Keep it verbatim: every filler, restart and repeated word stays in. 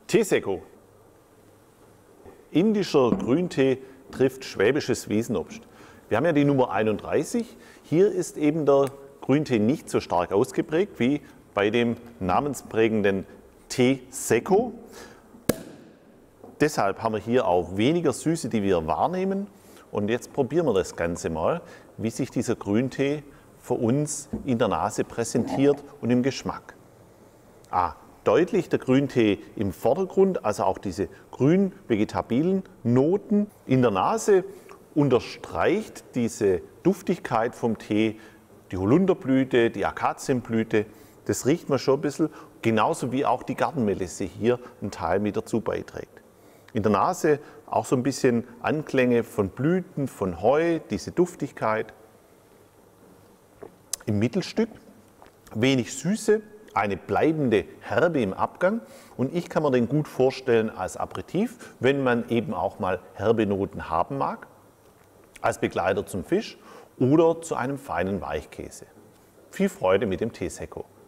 Teesecco. Indischer Grüntee trifft schwäbisches Wiesenobst. Wir haben ja die Nummer einunddreißig. Hier ist eben der Grüntee nicht so stark ausgeprägt wie bei dem namensprägenden Teesecco. Deshalb haben wir hier auch weniger Süße, die wir wahrnehmen. Und jetzt probieren wir das Ganze mal, wie sich dieser Grüntee für uns in der Nase präsentiert und im Geschmack. Ah, deutlich der Grüntee im Vordergrund, also auch diese grün vegetabilen Noten in der Nase unterstreicht diese Duftigkeit vom Tee, die Holunderblüte, die Akazienblüte. Das riecht man schon ein bisschen, genauso wie auch die Gartenmelisse hier einen Teil mit dazu beiträgt. In der Nase auch so ein bisschen Anklänge von Blüten, von Heu, diese Duftigkeit. Im Mittelstück wenig Süße, eine bleibende Herbe im Abgang und ich kann mir den gut vorstellen als Aperitif, wenn man eben auch mal herbe Noten haben mag, als Begleiter zum Fisch oder zu einem feinen Weichkäse. Viel Freude mit dem Teesecco.